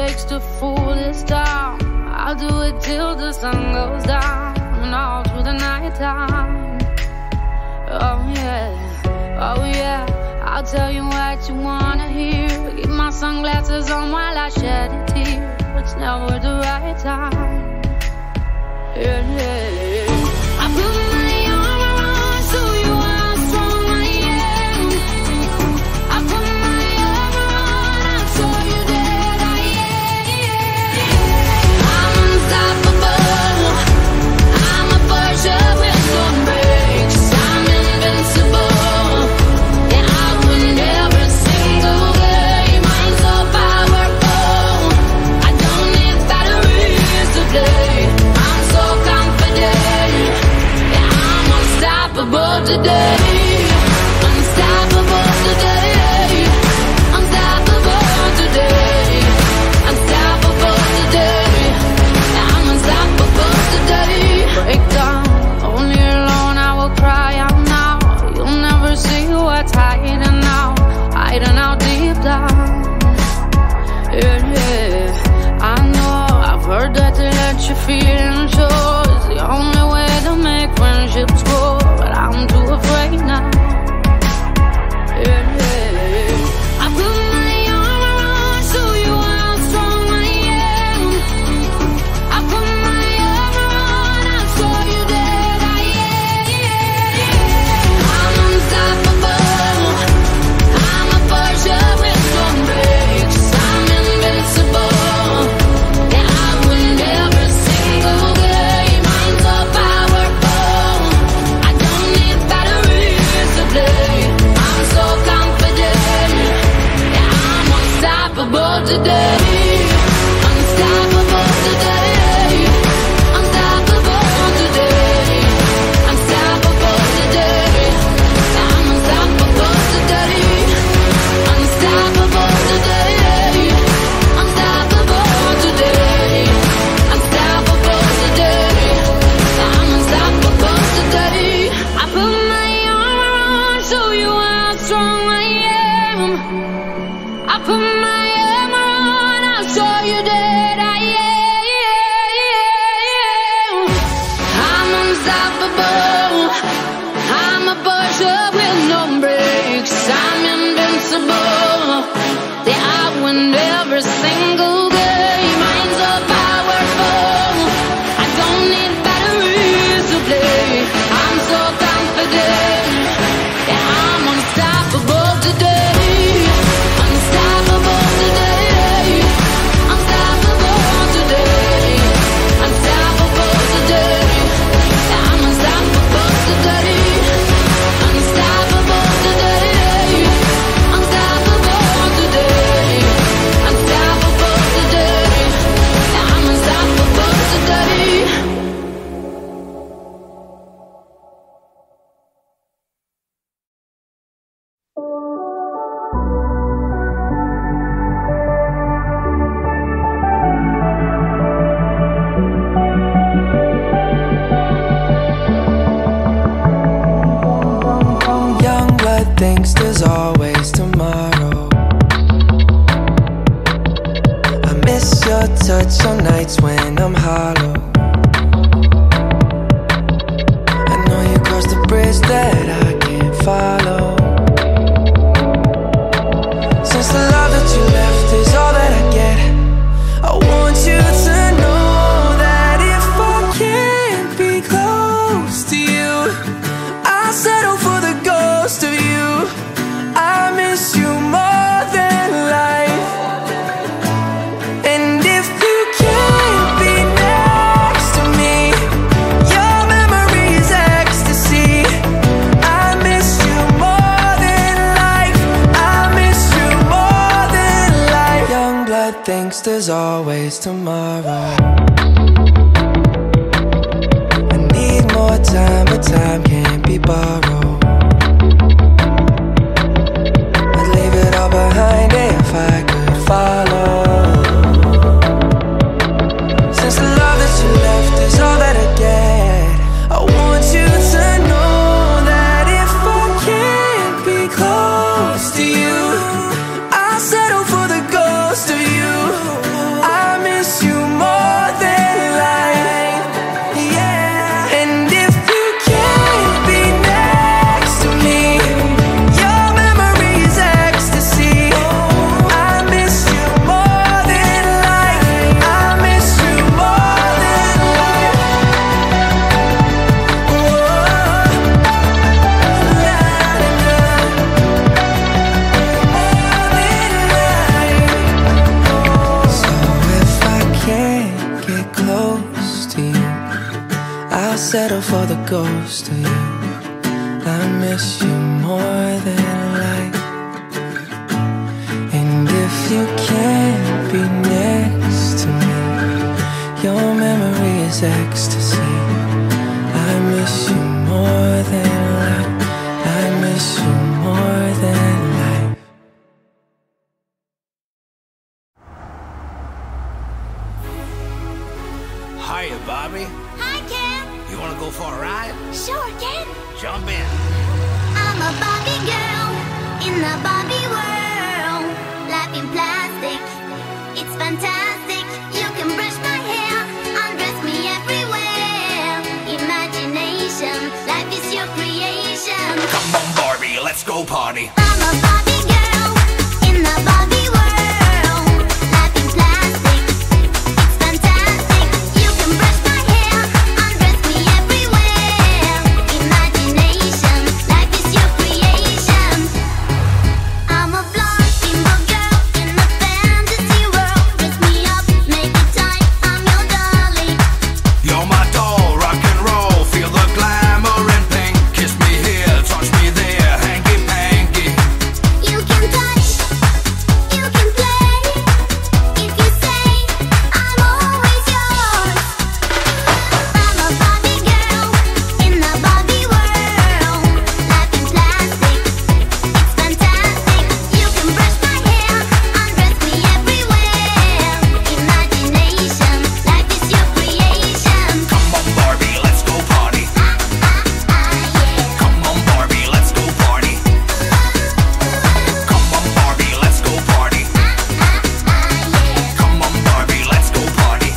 takes to fool this town. I'll do it till the sun goes down and all through the night time. Oh yeah, oh yeah, I'll tell you what you wanna hear. Keep my sunglasses on while I shed a tear. It's never the right time. Yeah, yeah. I put my arm around so you how strong I am. I put my arm around and show you that I am. I'm unstoppable. I'm a Porsche with no brakes. I'm invincible. Yeah, I win every single game. I'm so powerful. I don't need batteries to play. I'm so confident. Yeah, I'm unstoppable today. Unstoppable today. Unstoppable today. Unstoppable today. Yeah, I'm unstoppable today. Break down, only alone I will cry out now. You'll never see what's hiding out, hiding out deep down. Yeah, yeah, I know, I've heard that to let you feel and show is the only way to make friendships grow, but I'm too afraid now. Yeah, yeah, I put my arm around so you how strong I am. I put my arm around and show you that I am. I'm unstoppable. I'm a Porsche with no brakes. I'm invincible. Yeah, I win every single game. I'm so powerful. I don't need batteries to play. I'm so confident. Yeah, I'm unstoppable today. Unstoppable today. Unstoppable today. Unstoppable today. Yeah, I'm unstoppable today. Unstoppable today. Unstoppable today. Unstoppable today. Yeah, I'm unstoppable today. I put my arm around, show you how strong I am. I put my arm around, I'll show you that I am. I'm unstoppable. I'm a Porsche with no brakes. I'm invincible. Yeah, I win every single game. I'm so powerful. I don't need batteries to play. I'm so confident. Yeah, I'm unstoppable today. Unstoppable today. Unstoppable today. Unstoppable today. Yeah, I'm unstoppable today. Unstoppable today. Unstoppable today. Unstoppable today. Yeah, I'm unstoppable today. Young blood thinks there's always tomorrow. I miss your touch on nights when I'm hollow. I know you crossed the bridge that I can't follow. Since the love that you left is all that I get, I want you to know that if I can't be close to you, I'll settle for the ghost of you. I miss you more than life. And if you can't be next to me, your memory is ecstasy. I miss you more than life. I miss you more than life. Young blood thinks there's always tomorrow. I need more time, but time can't be borrowed. I'd leave it all behind if I could follow. Since the love that you left is all that I get, I want you to know that if I can't be close to you, I'll settle for the ghost of you. close to you. I'll settle for the ghost of you. I miss you more than life. And if you can't be next to me, your memory is ecstasy. I miss you more than life. I miss you more than life. Hiya, Bobby. Hi, Ken. You wanna go for a ride? Sure, Ken. Jump in. I'm a Barbie girl in the Barbie world. Life in plastic, it's fantastic. You can brush my hair, undress me everywhere. Imagination, life is your creation. Come on, Barbie, let's go party. I'm a Barbie girl in the Barbie world. Life in plastic, it's fantastic. You can brush my hair, undress me everywhere. Imagination, life is your creation. I'm a blonde steamboat girl in a fantasy world. Dress me up, make it tight, I'm your darling. You're my doll, rock and roll. Feel the glamour and pink. Kiss me here, touch me there, hanky panky. You can touch, you can play. If you say I'm always yours. I'm a Barbie girl in the Barbie world. Life in plastic, it's fantastic. You can brush my hair, undress me everywhere. Imagination, life is your creation. Come on, Barbie, let's go party. Yeah. Come on, Barbie, let's go party. Come on, Barbie, let's go party. Come on, Barbie, let's go party.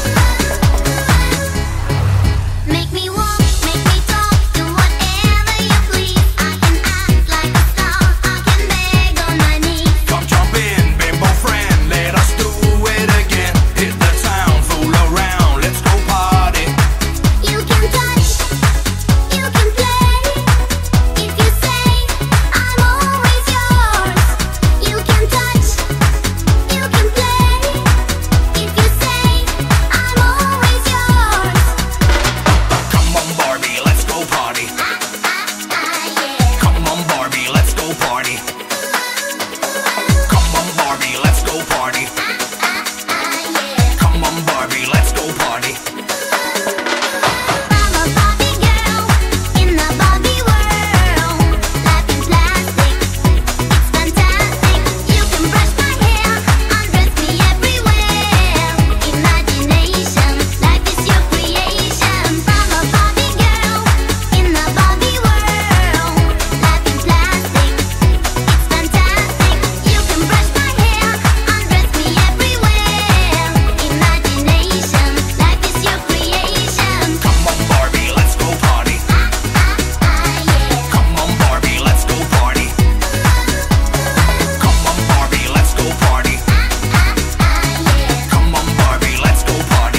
Make me walk, make me talk, do whatever you please. I can act like a star, I can beg on my knees. Come jump in, bimbo friend, let us do it again. Hit the town, fool around, let's go party. You can touch, you can play. If you say I'm always yours. You can touch, you can play. If you say I'm always yours. Come on, Barbie, let's go party. Yeah. Come on, Barbie, let's go party. Come on, Barbie, let's go party. Come on, Barbie, let's go party. I'm a Barbie girl in the Barbie world. Life in plastic, it's fantastic. You can brush my hair, undress me everywhere. Imagination, life is your creation. I'm a Barbie girl in the Barbie world. Life in plastic, it's fantastic. You can brush my hair, undress me everywhere. Imagination, life is your creation. Come on, Barbie, let's go party. Come on, Barbie, let's go party. Come on, Barbie, let's go party. Come on, Barbie, let's go party.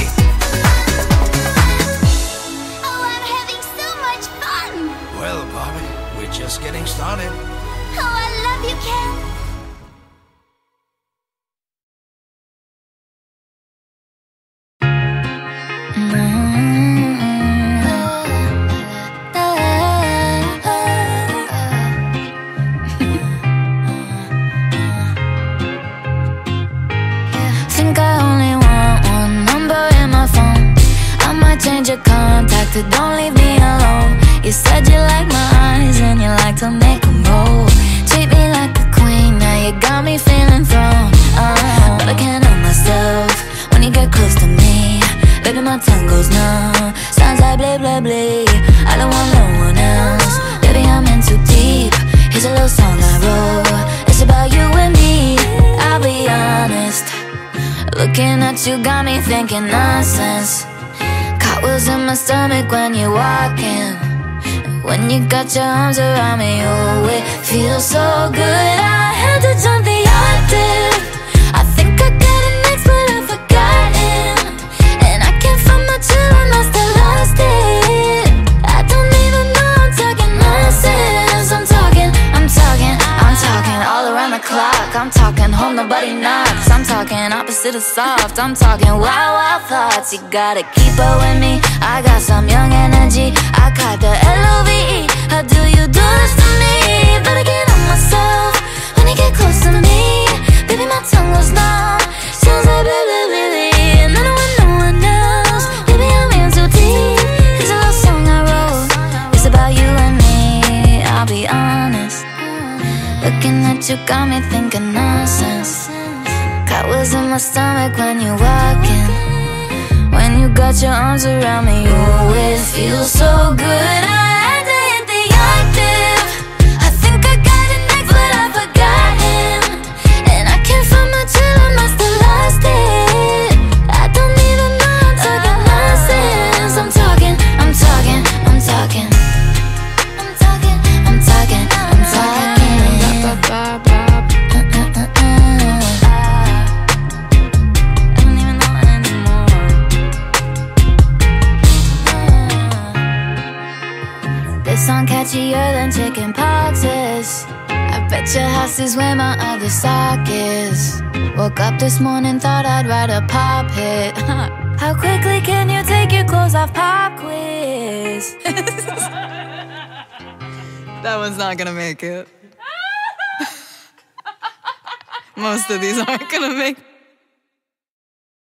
Oh, I'm having so much fun. Well, Barbie, we're just getting started. Oh, I love you, Ken. Think I only want one number in my phone. I might change your contact, but don't leave me alone. You said you like my eyes and you like to make them roll. Treat me like a queen, now you got me feeling thrown. But I can't help myself when you get close to me. Baby, my tongue goes numb, sounds like blah blah blah. I don't want no one else, baby, I'm in too deep. Here's a little song I wrote, it's about you and me. I'll be honest, looking at you got me thinking nonsense. Cartwheels in my stomach when you're walking. When you got your arms around me, oh, it feels so good. I had to jump the octave. I think I got an ex, but I've forgotten. And I can't find my chill and I still lost it. I don't even know I'm talking nonsense. I'm talking all around the clock. I'm talking home, nobody knocks. I'm talking opposite to the soft. I'm talking wild, wild thoughts. You gotta keep up with me. I got some young energy. I caught the LOVE. How do you do this to me? Better get on myself when you get close to me. Baby, my tongue goes numb. Sounds like baby, baby, and I don't want no one else. Baby, I'm in too deep. It's a love song I wrote. It's about you and me. I'll be honest. Looking at you got me thinking nonsense. Cartwheels in my stomach when you walk in. When you got your arms around me, you always feel so good. I had to hit the octave. I think I got it next, but I forgot him. And I can't find my chill, I must have lost it. I don't even know I'm talking nonsense. I'm talking, I'm talking, I'm talking. I'm talking, I'm talking, I'm talking. Song catchier than chicken poxes. I bet your house is where my other sock is. Woke up this morning, thought I'd write a pop hit. How quickly can you take your clothes off? Pop quiz. That one's not gonna make it. Most of these aren't gonna make